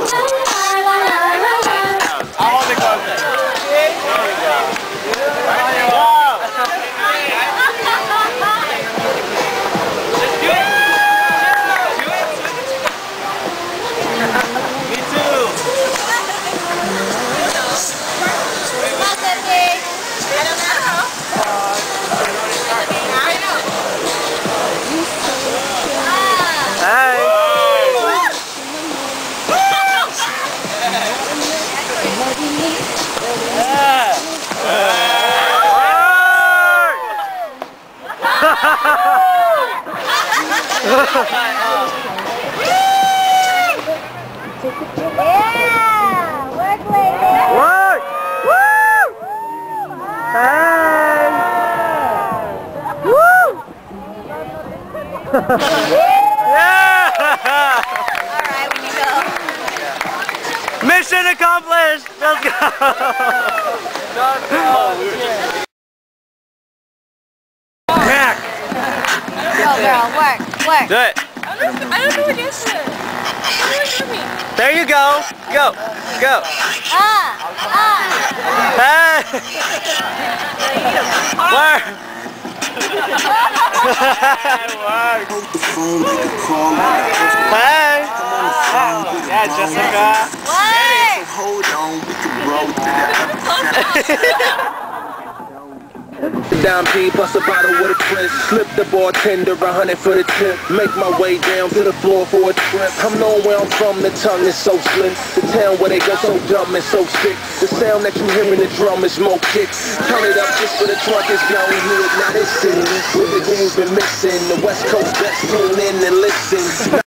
Alright, we can go. Mission accomplished! Let's go! Crack! Go girl, work. Do it! I don't know what this is. There you go! Go! Go! Hey! Where? Hey! Yeah, Jessica. What? Hold on, we can roll through that. Down P, bust a bottle with a twist. Slip the bartender 100 for the tip. Make my way down to the floor for a trip. I'm knowing where I'm from, the tongue is so slick. The town where they go so dumb and so sick. The sound that you hear in the drum is more kicks. Turn it up just for the trunk is down here. Now this city, where the game's been missing. The West Coast best tune in and listen.